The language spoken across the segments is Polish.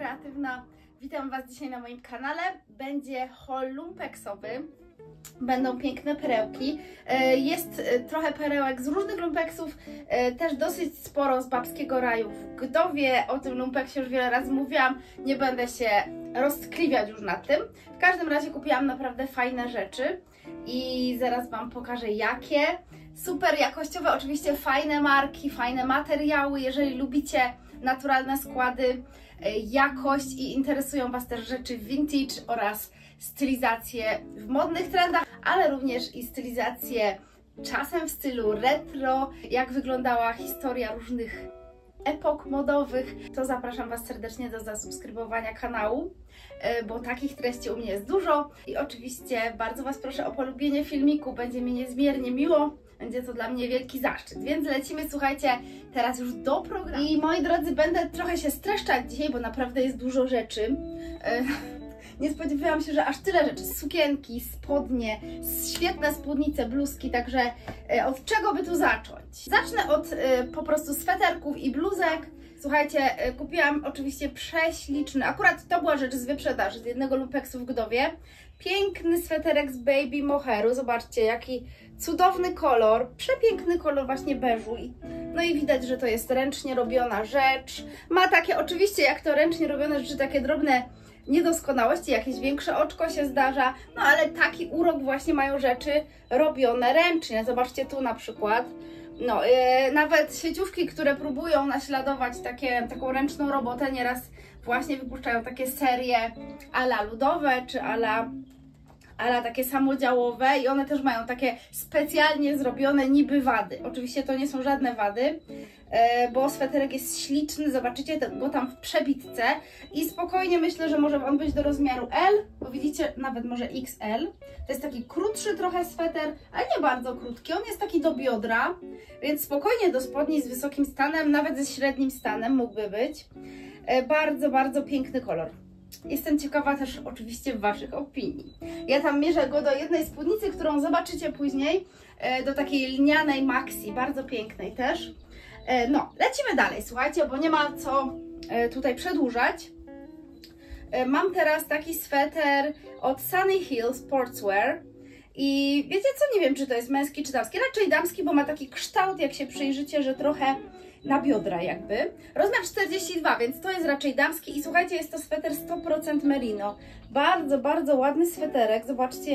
Kreatywna. Witam Was dzisiaj na moim kanale. Będzie haul lumpeksowy. Będą piękne perełki. Jest trochę perełek z różnych lumpeksów, też dosyć sporo z Babskiego Raju w Gdowie. O tym lumpeksie już wiele razy mówiłam, nie będę się roztkliwiać już nad tym. W każdym razie kupiłam naprawdę fajne rzeczy i zaraz Wam pokażę jakie. Super jakościowe, oczywiście fajne marki, fajne materiały. Jeżeli lubicie naturalne składy, jakość i interesują Was też rzeczy vintage oraz stylizacje w modnych trendach, ale również i stylizacje czasem w stylu retro, jak wyglądała historia różnych epok modowych, to zapraszam Was serdecznie do zasubskrybowania kanału, bo takich treści u mnie jest dużo i oczywiście bardzo Was proszę o polubienie filmiku, będzie mi niezmiernie miło. Będzie to dla mnie wielki zaszczyt, więc lecimy, słuchajcie, teraz już do programu. I moi drodzy, będę trochę się streszczać dzisiaj, bo naprawdę jest dużo rzeczy. Nie spodziewałam się, że aż tyle rzeczy. Sukienki, spodnie, świetne spódnice, bluzki, także od czego by tu zacząć? Zacznę od po prostu sweterków i bluzek. Słuchajcie, kupiłam oczywiście prześliczny, akurat to była rzecz z wyprzedaży, z jednego lumpeksu w Gdowie. Piękny sweterek z baby moheru, zobaczcie jaki cudowny kolor, przepiękny kolor właśnie beżu. No i widać, że to jest ręcznie robiona rzecz. Ma takie oczywiście jak to ręcznie robione rzeczy, takie drobne niedoskonałości, jakieś większe oczko się zdarza, no ale taki urok właśnie mają rzeczy robione ręcznie. Zobaczcie tu na przykład. No, nawet sieciówki, które próbują naśladować taką ręczną robotę, nieraz właśnie wypuszczają takie serie ala ludowe, czy ala takie samodziałowe i one też mają takie specjalnie zrobione niby wady. Oczywiście to nie są żadne wady, bo sweterek jest śliczny, zobaczycie go tam w przebitce i spokojnie myślę, że może on być do rozmiaru L, bo widzicie, nawet może XL. To jest taki krótszy trochę sweter, ale nie bardzo krótki, on jest taki do biodra, więc spokojnie do spodni z wysokim stanem, nawet ze średnim stanem mógłby być. Bardzo, bardzo piękny kolor. Jestem ciekawa też oczywiście Waszych opinii. Ja tam mierzę go do jednej spódnicy, którą zobaczycie później, do takiej lnianej maxi, bardzo pięknej też. No, lecimy dalej, słuchajcie, bo nie ma co tutaj przedłużać. Mam teraz taki sweter od Sunny Hill Sportswear i wiecie co, nie wiem czy to jest męski czy damski, raczej damski, bo ma taki kształt, jak się przyjrzycie, że trochę na biodra jakby. Rozmiar 42, więc to jest raczej damski i słuchajcie, jest to sweter 100% merino. Bardzo, bardzo ładny sweterek, zobaczcie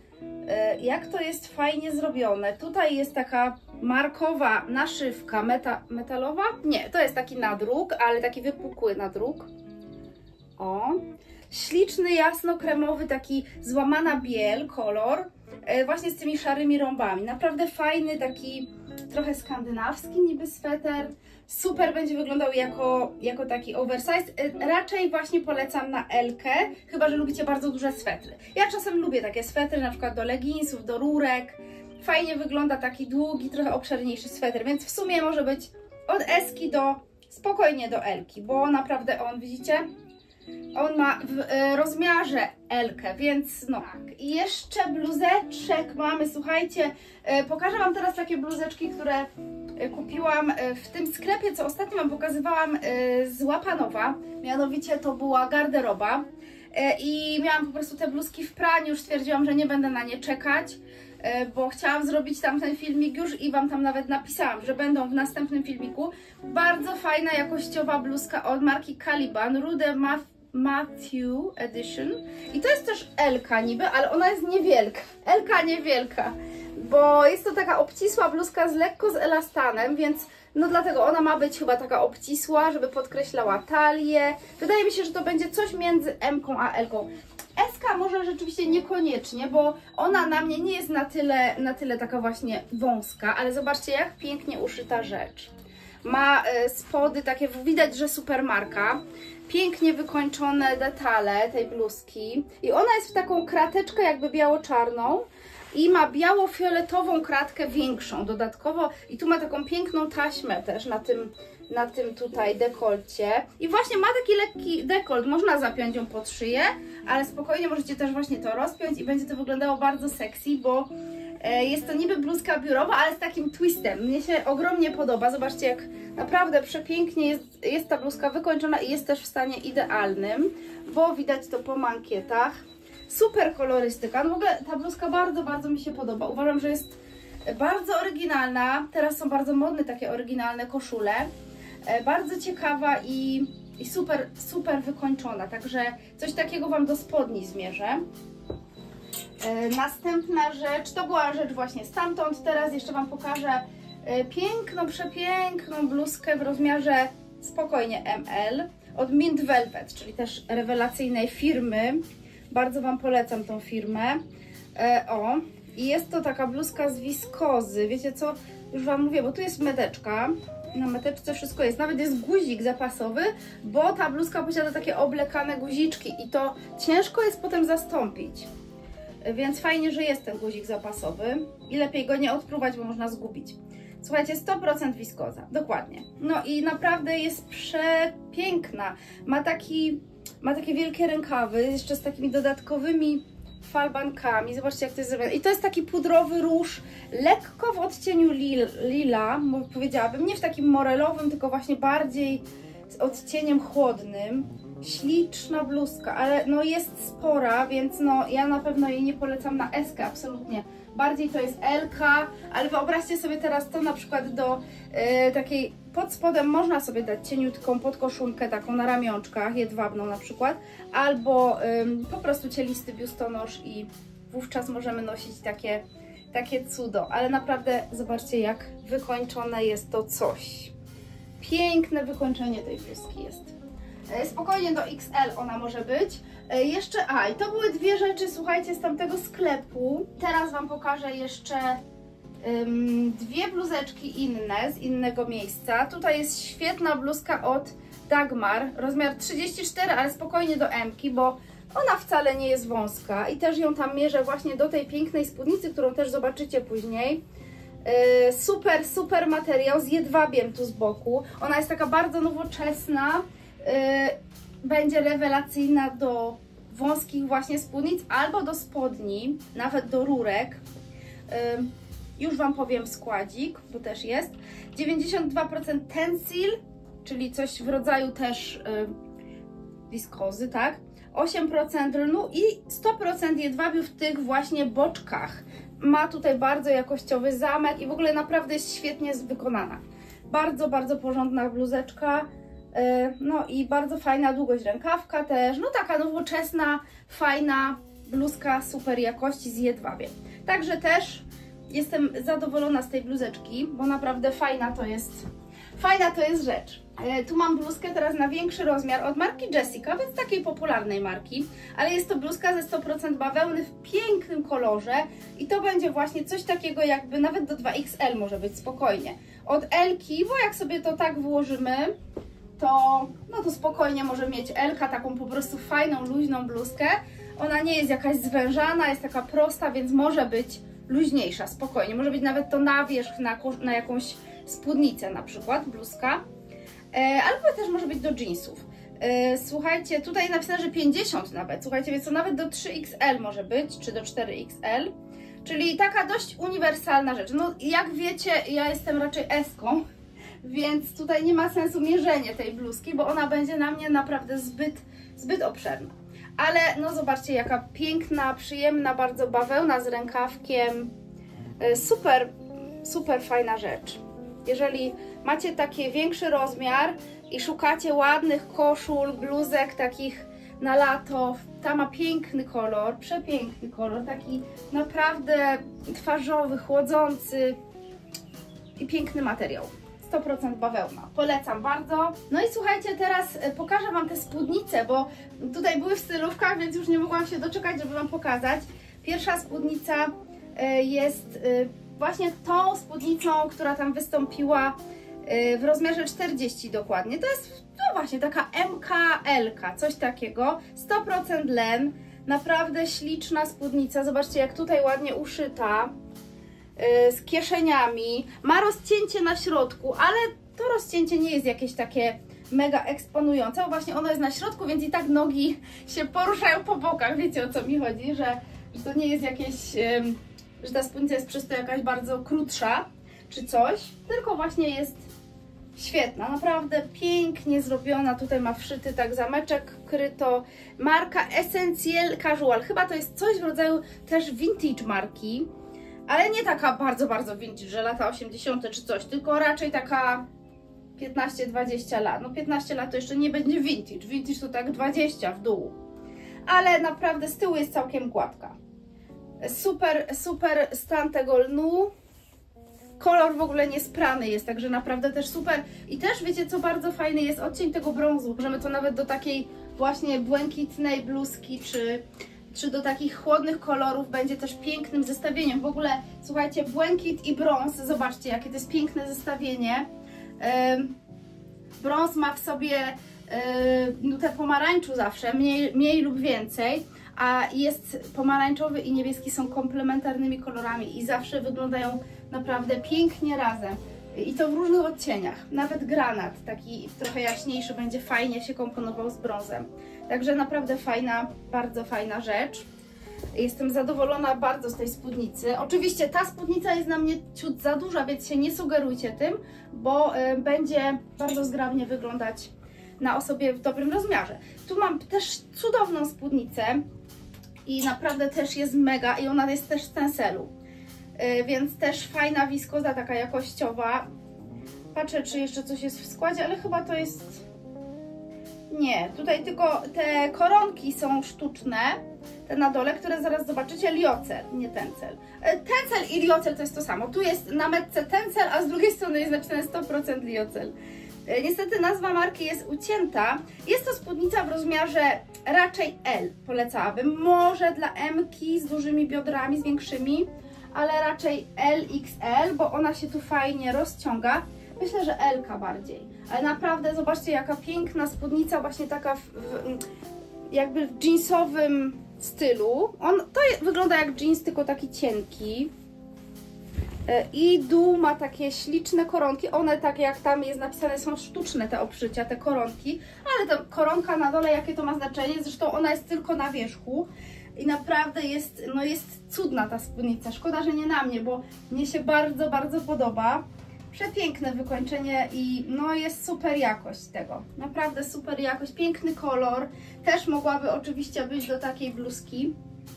jak to jest fajnie zrobione. Tutaj jest taka markowa naszywka metalowa, nie, to jest taki nadruk, ale taki wypukły nadruk. O, śliczny, jasno-kremowy, taki złamana biel kolor, właśnie z tymi szarymi rąbami. Naprawdę fajny, taki trochę skandynawski niby sweter. Super będzie wyglądał jako taki oversize. Raczej właśnie polecam na L-kę, chyba że lubicie bardzo duże swetry. Ja czasem lubię takie swetry, na przykład do leginsów, do rurek. Fajnie wygląda taki długi, trochę obszerniejszy sweter, więc w sumie może być od S-ki spokojnie do L-ki, bo naprawdę on, widzicie, on ma w rozmiarze L-kę, więc no tak. I jeszcze bluzeczek mamy, słuchajcie, pokażę Wam teraz takie bluzeczki, które kupiłam w tym sklepie, co ostatnio Wam pokazywałam z Łapanowa, mianowicie to była garderoba i miałam po prostu te bluzki w praniu, już stwierdziłam, że nie będę na nie czekać, bo chciałam zrobić tamten filmik już i Wam tam nawet napisałam, że będą w następnym filmiku. Bardzo fajna, jakościowa bluzka od marki Caliban, Rude Matthew Edition i to jest też L-ka niby, ale ona jest niewielka, L-ka niewielka, bo jest to taka obcisła bluzka lekko z elastanem, więc no dlatego ona ma być chyba taka obcisła, żeby podkreślała talię. Wydaje mi się, że to będzie coś między M-ką a L-ką. S-ka może rzeczywiście niekoniecznie, bo ona na mnie nie jest na tyle taka właśnie wąska, ale zobaczcie jak pięknie uszyta rzecz. Ma spody takie, widać, że super marka. Pięknie wykończone detale tej bluzki. I ona jest w taką krateczkę jakby biało-czarną i ma biało-fioletową kratkę większą dodatkowo. I tu ma taką piękną taśmę też na tym tutaj dekolcie. I właśnie ma taki lekki dekolt, można zapiąć ją pod szyję, ale spokojnie możecie też właśnie to rozpiąć i będzie to wyglądało bardzo sexy, bo Jest to niby bluzka biurowa, ale z takim twistem. Mnie się ogromnie podoba. Zobaczcie, jak naprawdę przepięknie jest ta bluzka wykończona i jest też w stanie idealnym, bo widać to po mankietach. Super kolorystyka. No w ogóle ta bluzka bardzo, bardzo mi się podoba. Uważam, że jest bardzo oryginalna. Teraz są bardzo modne takie oryginalne koszule. Bardzo ciekawa i super, super wykończona. Także coś takiego Wam do spodni zmierzę. Następna rzecz, to była rzecz właśnie stamtąd. Teraz jeszcze Wam pokażę piękną, przepiękną bluzkę w rozmiarze spokojnie ML od Mint Velvet, czyli też rewelacyjnej firmy. Bardzo Wam polecam tą firmę. I jest to taka bluzka z wiskozy. Wiecie co? Już Wam mówię, bo tu jest meteczka. Na meteczce wszystko jest. Nawet jest guzik zapasowy, bo ta bluzka posiada takie oblekane guziczki i to ciężko jest potem zastąpić. Więc fajnie, że jest ten guzik zapasowy i lepiej go nie odpruwać, bo można zgubić. Słuchajcie, 100% wiskoza, dokładnie. No i naprawdę jest przepiękna. Ma takie wielkie rękawy, jeszcze z takimi dodatkowymi falbankami. Zobaczcie, jak to jest zrobione. I to jest taki pudrowy róż, lekko w odcieniu lila, powiedziałabym. Nie w takim morelowym, tylko właśnie bardziej z odcieniem chłodnym. Śliczna bluzka, ale no jest spora, więc no ja na pewno jej nie polecam na S-kę, absolutnie. Bardziej to jest L-ka, ale wyobraźcie sobie teraz to na przykład do takiej, pod spodem można sobie dać cieniutką podkoszulkę taką na ramionczkach, jedwabną na przykład, albo po prostu cielisty biustonosz i wówczas możemy nosić takie cudo. Ale naprawdę zobaczcie, jak wykończone jest to coś. Piękne wykończenie tej bluzki jest. Spokojnie do XL ona może być. Jeszcze, i to były dwie rzeczy, słuchajcie, z tamtego sklepu. Teraz Wam pokażę jeszcze dwie bluzeczki inne, z innego miejsca. Tutaj jest świetna bluzka od Dagmar, rozmiar 34, ale spokojnie do M-ki, bo ona wcale nie jest wąska i też ją tam mierzę właśnie do tej pięknej spódnicy, którą też zobaczycie później. Super, super materiał z jedwabiem tu z boku. Ona jest taka bardzo nowoczesna. Będzie rewelacyjna do wąskich właśnie spódnic albo do spodni, nawet do rurek. Już Wam powiem składzik, bo też jest. 92% tensil, czyli coś w rodzaju też wiskozy, tak? 8% lnu i 100% jedwabiu w tych właśnie boczkach. Ma tutaj bardzo jakościowy zamek i w ogóle naprawdę jest świetnie wykonana. Bardzo, bardzo porządna bluzeczka. No i bardzo fajna długość rękawka też, no taka nowoczesna, fajna bluzka super jakości z jedwabiem. Także też jestem zadowolona z tej bluzeczki, bo naprawdę fajna to jest rzecz. Tu mam bluzkę teraz na większy rozmiar od marki Jessica, więc takiej popularnej marki, ale jest to bluzka ze 100% bawełny w pięknym kolorze i to będzie właśnie coś takiego jakby nawet do 2XL może być spokojnie. Od L-ki, bo jak sobie to tak włożymy, to spokojnie może mieć L-ka, taką po prostu fajną, luźną bluzkę. Ona nie jest jakaś zwężana, jest taka prosta, więc może być luźniejsza, spokojnie. Może być nawet to na wierzch, na jakąś spódnicę na przykład, bluzka. Albo też może być do jeansów. Słuchajcie, tutaj napisane, że 50 nawet, słuchajcie, więc to nawet do 3XL może być, czy do 4XL. Czyli taka dość uniwersalna rzecz. No jak wiecie, ja jestem raczej S-ką, więc tutaj nie ma sensu mierzenie tej bluzki, bo ona będzie na mnie naprawdę zbyt obszerna. Ale no zobaczcie, jaka piękna, przyjemna, bardzo bawełna z rękawkiem. Super, super fajna rzecz. Jeżeli macie taki większy rozmiar i szukacie ładnych koszul, bluzek takich na lato, ta ma piękny kolor, przepiękny kolor, taki naprawdę twarzowy, chłodzący i piękny materiał. 100% bawełna. Polecam bardzo. No i słuchajcie, teraz pokażę Wam te spódnice, bo tutaj były w stylówkach, więc już nie mogłam się doczekać, żeby Wam pokazać. Pierwsza spódnica jest właśnie tą spódnicą, która tam wystąpiła w rozmiarze 40 dokładnie. To jest no właśnie taka MKL-ka, coś takiego. 100% len. Naprawdę śliczna spódnica. Zobaczcie, jak tutaj ładnie uszyta. Z kieszeniami, ma rozcięcie na środku, ale to rozcięcie nie jest jakieś takie mega eksponujące, bo właśnie ono jest na środku, więc i tak nogi się poruszają po bokach, wiecie o co mi chodzi, że to nie jest jakieś że ta spódnica jest przez to jakaś bardzo krótsza czy coś, tylko właśnie jest świetna, naprawdę pięknie zrobiona. Tutaj ma wszyty tak zameczek, kryto. Marka Essential Casual, chyba to jest coś w rodzaju też vintage marki, ale nie taka bardzo, bardzo vintage, że lata 80. czy coś, tylko raczej taka 15-20 lat. No 15 lat to jeszcze nie będzie vintage, vintage to tak 20 w dół, ale naprawdę z tyłu jest całkiem gładka. Super, super stan tego lnu. Kolor w ogóle niesprany jest, także naprawdę też super. I też wiecie co bardzo fajny jest odcień tego brązu. Możemy to nawet do takiej właśnie błękitnej bluzki, czy do takich chłodnych kolorów będzie też pięknym zestawieniem. W ogóle słuchajcie, błękit i brąz, zobaczcie jakie to jest piękne zestawienie. Brąz ma w sobie nutę pomarańczu zawsze, mniej lub więcej, a jest pomarańczowy i niebieski są komplementarnymi kolorami i zawsze wyglądają naprawdę pięknie razem. I to w różnych odcieniach. Nawet granat, taki trochę jaśniejszy, będzie fajnie się komponował z brązem. Także naprawdę fajna, bardzo fajna rzecz. Jestem zadowolona bardzo z tej spódnicy. Oczywiście ta spódnica jest na mnie ciut za duża, więc się nie sugerujcie tym, bo będzie bardzo zgrabnie wyglądać na osobie w dobrym rozmiarze. Tu mam też cudowną spódnicę i naprawdę też jest mega i ona jest też z tencelu. Więc też fajna wiskoza, taka jakościowa. Patrzę, czy jeszcze coś jest w składzie, ale chyba to jest... Nie, tutaj tylko te koronki są sztuczne, te na dole, które zaraz zobaczycie, liocel, nie tencel. Tencel i liocel to jest to samo. Tu jest na metce tencel, a z drugiej strony jest napisane 100% liocel. Niestety nazwa marki jest ucięta. Jest to spódnica w rozmiarze raczej L, polecałabym. Może dla M-ki z dużymi biodrami, z większymi, ale raczej LXL, bo ona się tu fajnie rozciąga. Myślę, że L-ka bardziej. Ale naprawdę zobaczcie jaka piękna spódnica, właśnie taka jakby w jeansowym stylu. Wygląda jak jeans, tylko taki cienki. I dół ma takie śliczne koronki. One, tak jak tam jest napisane, są sztuczne te obszycia, te koronki. Ale ta koronka na dole, jakie to ma znaczenie? Zresztą ona jest tylko na wierzchu. I naprawdę jest, no jest cudna ta spódnica. Szkoda, że nie na mnie, bo mnie się bardzo, bardzo podoba. Przepiękne wykończenie i no jest super jakość tego. Naprawdę super jakość, piękny kolor. Też mogłaby oczywiście być do takiej bluzki.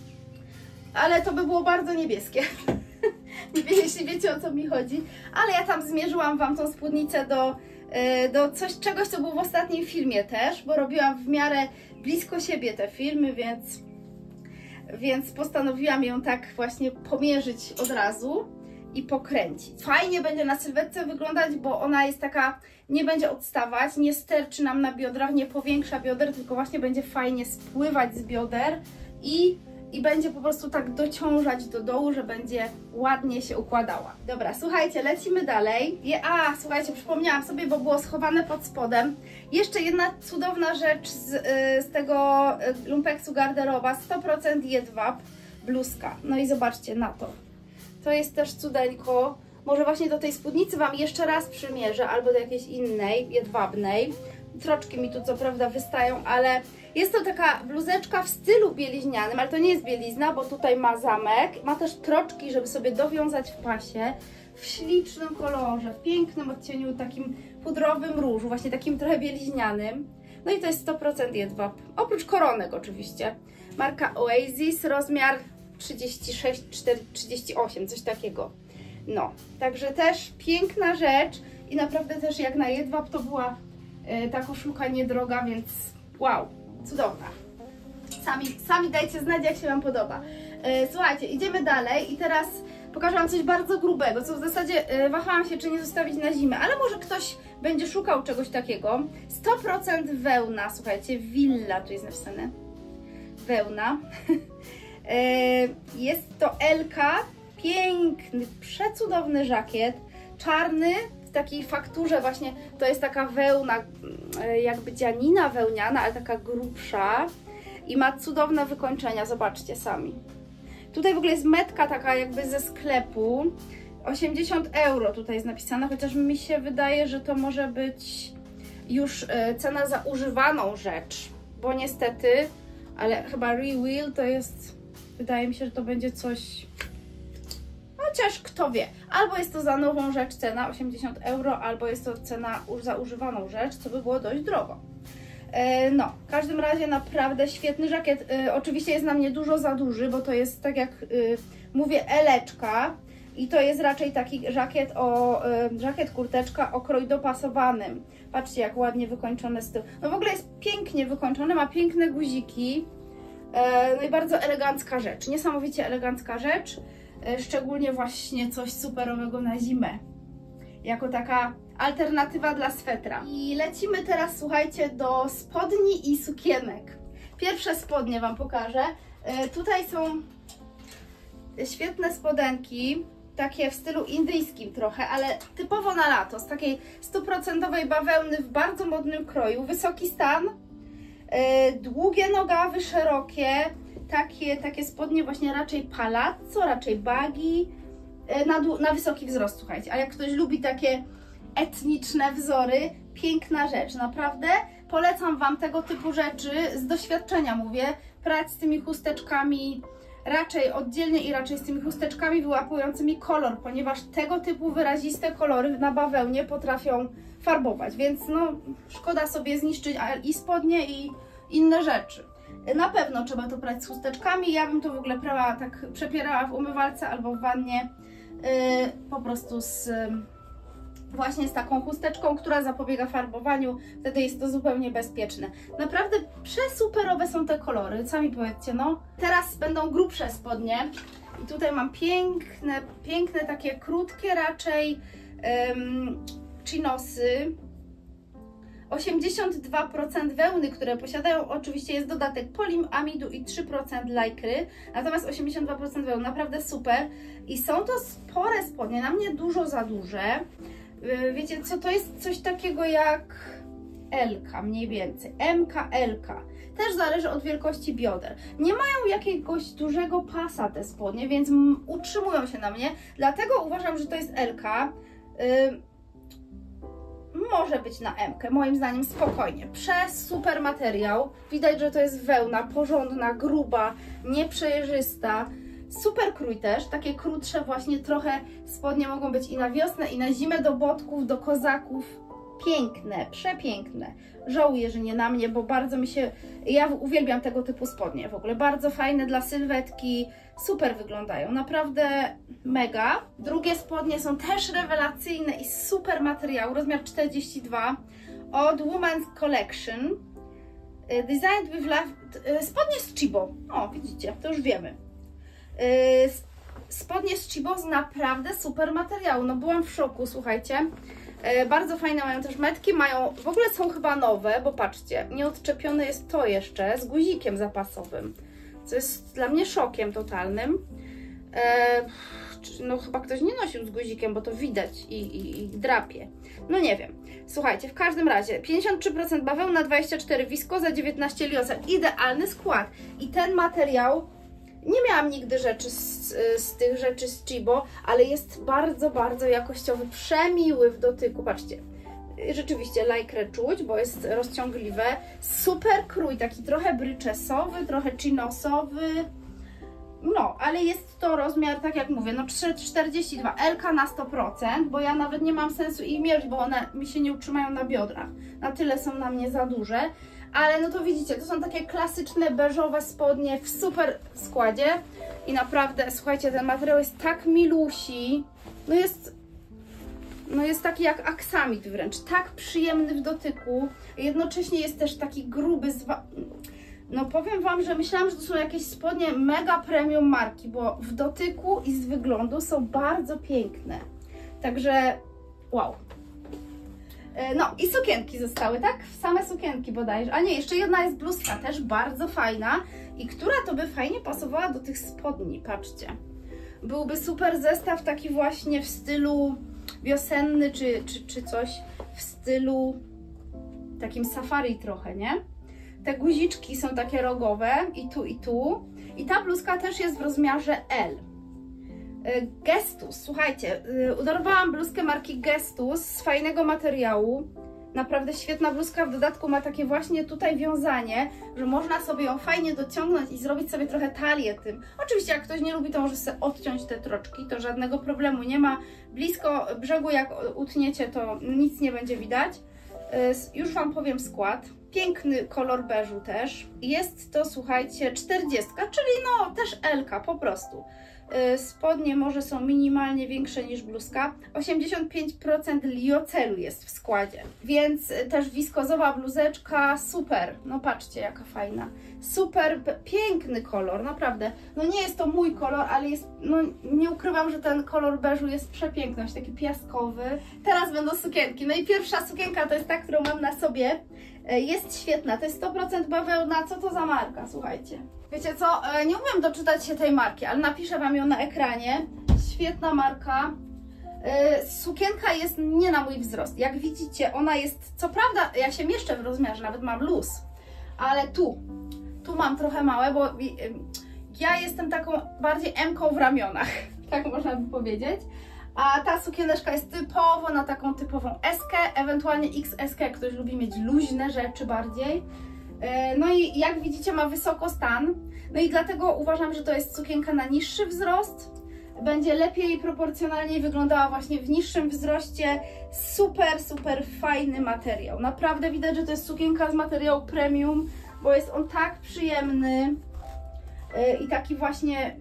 Ale to by było bardzo niebieskie. Nie wiem, jeśli wiecie o co mi chodzi. Ale ja tam zmierzyłam Wam tą spódnicę do czegoś, co było w ostatnim filmie też, bo robiłam w miarę blisko siebie te filmy, więc postanowiłam ją tak właśnie pomierzyć od razu i pokręcić. Fajnie będzie na sylwetce wyglądać, bo ona jest taka, nie będzie odstawać, nie sterczy nam na biodrach, nie powiększa bioder, tylko właśnie będzie fajnie spływać z bioder i będzie po prostu tak dociążać do dołu, że będzie ładnie się układała. Dobra, słuchajcie, lecimy dalej. Słuchajcie, przypomniałam sobie, bo było schowane pod spodem. Jeszcze jedna cudowna rzecz z tego lumpeksu garderoba, 100% jedwab, bluzka. No i zobaczcie na to. To jest też cudeńko. Może właśnie do tej spódnicy Wam jeszcze raz przymierzę, albo do jakiejś innej, jedwabnej. Troczki mi tu co prawda wystają, ale jest to taka bluzeczka w stylu bieliźnianym, ale to nie jest bielizna, bo tutaj ma zamek. Ma też troczki, żeby sobie dowiązać w pasie. W ślicznym kolorze, w pięknym odcieniu, takim pudrowym różu, właśnie takim trochę bieliźnianym. No i to jest 100% jedwab. Oprócz koronek oczywiście. Marka Oasis, rozmiar 36, 38, coś takiego. No, także też piękna rzecz i naprawdę też jak na jedwab to była ta koszulka niedroga, więc wow, cudowna. Sami dajcie znać, jak się Wam podoba. Słuchajcie, idziemy dalej i teraz pokażę Wam coś bardzo grubego, co w zasadzie wahałam się, czy nie zostawić na zimę, ale może ktoś będzie szukał czegoś takiego. 100% wełna, słuchajcie, Villa, tu jest napisane. Wełna. Jest to L-ka, piękny, przecudowny żakiet, czarny, w takiej fakturze właśnie, to jest taka wełna, jakby dzianina wełniana, ale taka grubsza i ma cudowne wykończenia, zobaczcie sami. Tutaj w ogóle jest metka taka jakby ze sklepu, 80 € tutaj jest napisane, chociaż mi się wydaje, że to może być już cena za używaną rzecz, bo niestety, ale chyba Rewill to jest, wydaje mi się, że to będzie coś chociaż kto wie, albo jest to za nową rzecz cena 80 euro, albo jest to cena za używaną rzecz, co by było dość drogo. No, w każdym razie naprawdę świetny żakiet. Oczywiście jest na mnie dużo za duży, bo to jest, tak jak mówię, eleczka i to jest raczej taki żakiet kurteczka o kroj dopasowanym. Patrzcie, jak ładnie wykończone z tyłu. No w ogóle jest pięknie wykończone, ma piękne guziki. No i bardzo elegancka rzecz, niesamowicie elegancka rzecz. Szczególnie właśnie coś superowego na zimę. Jako taka alternatywa dla swetra. I lecimy teraz, słuchajcie, do spodni i sukienek. Pierwsze spodnie Wam pokażę. Tutaj są świetne spodenki, takie w stylu indyjskim trochę, ale typowo na lato, z takiej 100% bawełny w bardzo modnym kroju. Wysoki stan, długie nogawy, szerokie, takie spodnie właśnie raczej palazzo, raczej bagi, na wysoki wzrost, słuchajcie. A jak ktoś lubi takie etniczne wzory, piękna rzecz, naprawdę polecam Wam tego typu rzeczy, z doświadczenia mówię, prać z tymi chusteczkami raczej oddzielnie i raczej z tymi chusteczkami wyłapującymi kolor, ponieważ tego typu wyraziste kolory na bawełnie potrafią farbować, więc no szkoda sobie zniszczyć i spodnie i inne rzeczy. Na pewno trzeba to prać z chusteczkami, ja bym to w ogóle prała, tak przepierała w umywalce albo w wannie, po prostu właśnie z taką chusteczką, która zapobiega farbowaniu, wtedy jest to zupełnie bezpieczne. Naprawdę przesuperowe są te kolory, sami powiedzcie, no. Teraz będą grubsze spodnie i tutaj mam piękne takie krótkie raczej chinosy. 82% wełny, które posiadają, oczywiście jest dodatek poliamidu i 3% lajkry, natomiast 82% wełny, naprawdę super. I są to spore spodnie, na mnie dużo za duże. Wiecie co, to jest coś takiego jak L-ka mniej więcej, M-ka, L-ka. Też zależy od wielkości bioder. Nie mają jakiegoś dużego pasa te spodnie, więc utrzymują się na mnie, dlatego uważam, że to jest L-ka. Może być na M-kę, moim zdaniem spokojnie. Super materiał. Widać, że to jest wełna porządna, gruba, nieprzejrzysta. Super krój też, takie krótsze właśnie trochę spodnie mogą być i na wiosnę, i na zimę, do botków, do kozaków. Piękne, przepiękne. Żałuję, że nie na mnie, bo bardzo mi się... Ja uwielbiam tego typu spodnie w ogóle. Bardzo fajne dla sylwetki. Super wyglądają, naprawdę mega. Drugie spodnie są też rewelacyjne i super materiału, rozmiar 42 od Women's Collection. Designed with Love. Spodnie z Chibo. O, widzicie, to już wiemy. Spodnie z Chibo z naprawdę super materiału. No byłam w szoku, słuchajcie. Bardzo fajne mają też metki, w ogóle są chyba nowe, bo patrzcie, nieodczepione jest to jeszcze z guzikiem zapasowym, co jest dla mnie szokiem totalnym. No chyba ktoś nie nosił z guzikiem, bo to widać i drapie. No nie wiem. Słuchajcie, w każdym razie 53% bawełna, 24 wiskoza, 19 liosa. Idealny skład. I ten materiał, nie miałam nigdy rzeczy z tych rzeczy z Chibo, ale jest bardzo, bardzo jakościowy, przemiły w dotyku. Patrzcie, rzeczywiście lajkrę czuć, bo jest rozciągliwe. Super krój, taki trochę bryczesowy, trochę chinosowy. No, ale jest to rozmiar, tak jak mówię, no 42 L na 100%, bo ja nawet nie mam sensu ich mierzyć, bo one mi się nie utrzymają na biodrach. Na tyle są na mnie za duże. Ale no to widzicie, to są takie klasyczne beżowe spodnie w super składzie. I naprawdę, słuchajcie, ten materiał jest tak milusi. No jest taki jak aksamit wręcz, tak przyjemny w dotyku. Jednocześnie jest też taki gruby, no powiem Wam, że myślałam, że to są jakieś spodnie mega premium marki, bo w dotyku i z wyglądu są bardzo piękne. Także wow. No i sukienki zostały, tak? Same sukienki bodajże. A nie, jeszcze jedna jest bluzka, też bardzo fajna i która to by fajnie pasowała do tych spodni, patrzcie. Byłby super zestaw taki właśnie w stylu wiosenny, czy coś w stylu takim safari trochę, nie? Te guziczki są takie rogowe i tu, i tu. I ta bluzka też jest w rozmiarze L. Gestus, słuchajcie, udorowałam bluzkę marki Gestus z fajnego materiału. Naprawdę świetna bluzka, w dodatku ma takie właśnie tutaj wiązanie, że można sobie ją fajnie dociągnąć i zrobić sobie trochę talię tym. Oczywiście jak ktoś nie lubi, to może sobie odciąć te troczki, to żadnego problemu nie ma. Blisko brzegu jak utniecie, to nic nie będzie widać. Już Wam powiem skład. Piękny kolor beżu też. Jest to, słuchajcie, 40, czyli no też L-ka po prostu. Spodnie może są minimalnie większe niż bluzka. 85% liocelu jest w składzie, więc też wiskozowa bluzeczka, super. No patrzcie, jaka fajna. Super, piękny kolor, naprawdę. No nie jest to mój kolor, ale jest, no nie ukrywam, że ten kolor beżu jest przepiękny, taki piaskowy. Teraz będą sukienki. No i pierwsza sukienka to jest ta, którą mam na sobie. Jest świetna, to jest 100% bawełna. Co to za marka, słuchajcie? Wiecie co, nie umiem doczytać się tej marki, ale napiszę Wam ją na ekranie. Świetna marka. Sukienka jest nie na mój wzrost. Jak widzicie, ona jest, co prawda, ja się mieszczę w rozmiarze, nawet mam luz, ale tu mam trochę małe, bo ja jestem taką bardziej M-ką w ramionach, tak można by powiedzieć. A ta sukieneczka jest typowo na taką typową S-kę, ewentualnie XS-kę, jak ktoś lubi mieć luźne rzeczy bardziej. No i jak widzicie, ma wysoko stan, no i dlatego uważam, że to jest sukienka na niższy wzrost. Będzie lepiej proporcjonalnie wyglądała właśnie w niższym wzroście. Super, super fajny materiał. Naprawdę widać, że to jest sukienka z materiału premium, bo jest on tak przyjemny i taki właśnie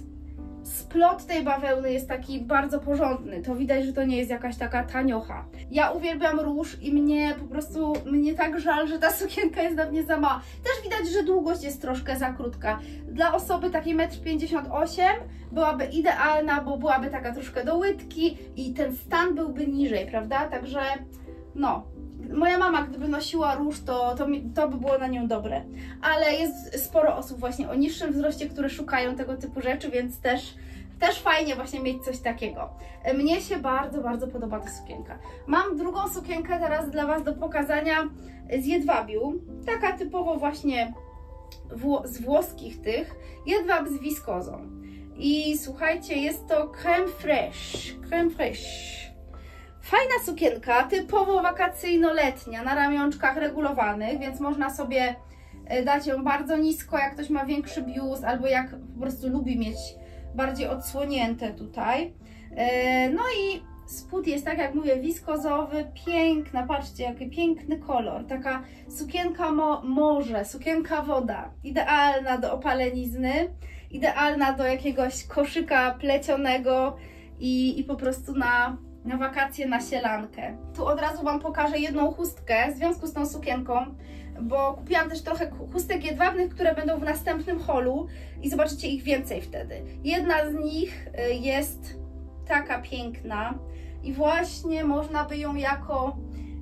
splot tej bawełny jest taki bardzo porządny. To widać, że to nie jest jakaś taka taniocha. Ja uwielbiam róż i mnie tak żal, że ta sukienka jest dla mnie za mała. Też widać, że długość jest troszkę za krótka. Dla osoby takiej 1,58 m byłaby idealna, bo byłaby taka troszkę do łydki i ten stan byłby niżej, prawda? Także no, moja mama gdyby nosiła róż, to by było na nią dobre. Ale jest sporo osób właśnie o niższym wzroście, które szukają tego typu rzeczy, więc też fajnie właśnie mieć coś takiego. Mnie się bardzo, bardzo podoba ta sukienka. Mam drugą sukienkę teraz dla Was do pokazania z jedwabiu. Taka typowo właśnie z włoskich tych. Jedwab z wiskozą. I słuchajcie, jest to crème fraîche. Crème fraîche. Fajna sukienka, typowo wakacyjno-letnia, na ramionczkach regulowanych, więc można sobie dać ją bardzo nisko, jak ktoś ma większy biust, albo jak po prostu lubi mieć bardziej odsłonięte tutaj. No i spód jest, tak jak mówię, wiskozowy, piękna, patrzcie, jaki piękny kolor. Taka sukienka morze, sukienka woda, idealna do opalenizny, idealna do jakiegoś koszyka plecionego i po prostu na wakacje, na sielankę. Tu od razu Wam pokażę jedną chustkę w związku z tą sukienką, bo kupiłam też trochę chustek jedwabnych, które będą w następnym haulu i zobaczycie ich więcej wtedy. Jedna z nich jest taka piękna i właśnie można by ją jako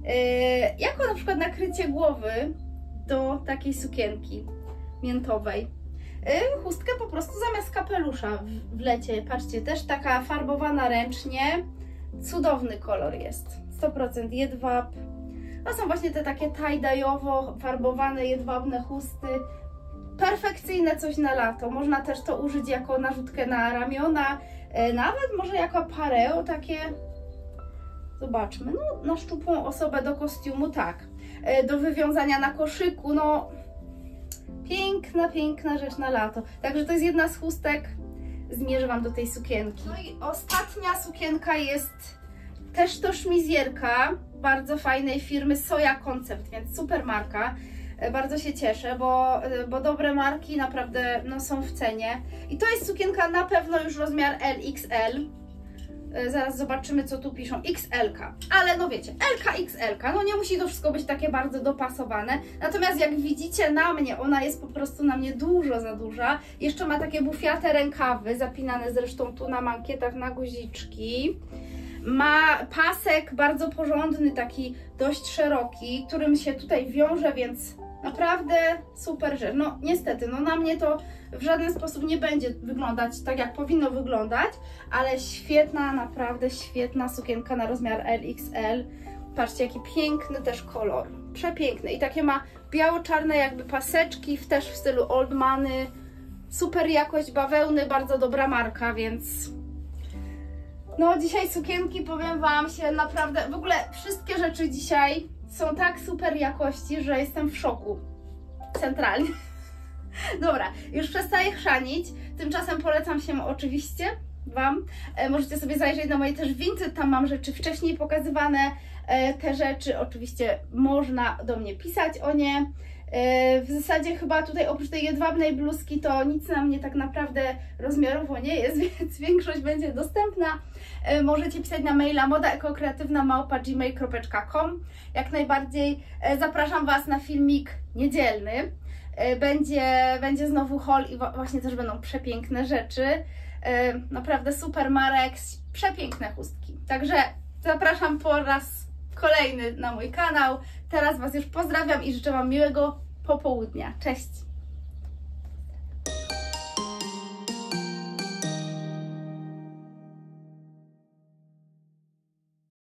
na przykład nakrycie głowy do takiej sukienki miętowej. Chustkę po prostu zamiast kapelusza w lecie, patrzcie, też taka farbowana ręcznie. Cudowny kolor jest, 100% jedwab. To są właśnie te takie tie-dye'owo farbowane jedwabne chusty. Perfekcyjne coś na lato. Można też to użyć jako narzutkę na ramiona, nawet może jako pareo takie. Zobaczmy, no na szczupłą osobę do kostiumu, tak. Do wywiązania na koszyku, no piękna, piękna rzecz na lato. Także to jest jedna z chustek. Zmierzę Wam do tej sukienki. No i ostatnia sukienka jest też to szmizjerka bardzo fajnej firmy Soja Concept, więc super marka. Bardzo się cieszę, bo dobre marki naprawdę no, są w cenie. I to jest sukienka na pewno już rozmiar LXL. Zaraz zobaczymy, co tu piszą. XL-ka. Ale no wiecie, L-ka, XL-ka. No nie musi to wszystko być takie bardzo dopasowane. Natomiast jak widzicie na mnie, ona jest po prostu na mnie dużo za duża. Jeszcze ma takie bufiate rękawy, zapinane zresztą tu na mankietach na guziczki. Ma pasek bardzo porządny, taki dość szeroki, którym się tutaj wiąże, więc naprawdę super rzecz. No niestety, no na mnie to w żaden sposób nie będzie wyglądać tak, jak powinno wyglądać, ale świetna, naprawdę świetna sukienka na rozmiar LXL. Patrzcie, jaki piękny też kolor. Przepiękny. I takie ma biało-czarne jakby paseczki, też w stylu Old Money. Super jakość bawełny, bardzo dobra marka, więc no dzisiaj sukienki, powiem Wam się naprawdę, w ogóle wszystkie rzeczy dzisiaj są tak super jakości, że jestem w szoku. Centralnie. Dobra, już przestaję chrzanić. Tymczasem polecam się oczywiście Wam. Możecie sobie zajrzeć na moje też Vinted, tam mam rzeczy wcześniej pokazywane. Te rzeczy oczywiście można do mnie pisać o nie. W zasadzie chyba tutaj oprócz tej jedwabnej bluzki to nic na mnie tak naprawdę rozmiarowo nie jest, więc większość będzie dostępna. Możecie pisać na maila modaekokreatywna@gmail.com. Jak najbardziej zapraszam Was na filmik niedzielny. Będzie znowu haul i właśnie też będą przepiękne rzeczy. Naprawdę super marek, przepiękne chustki. Także zapraszam po raz kolejny na mój kanał. Teraz Was już pozdrawiam i życzę Wam miłego popołudnia. Cześć!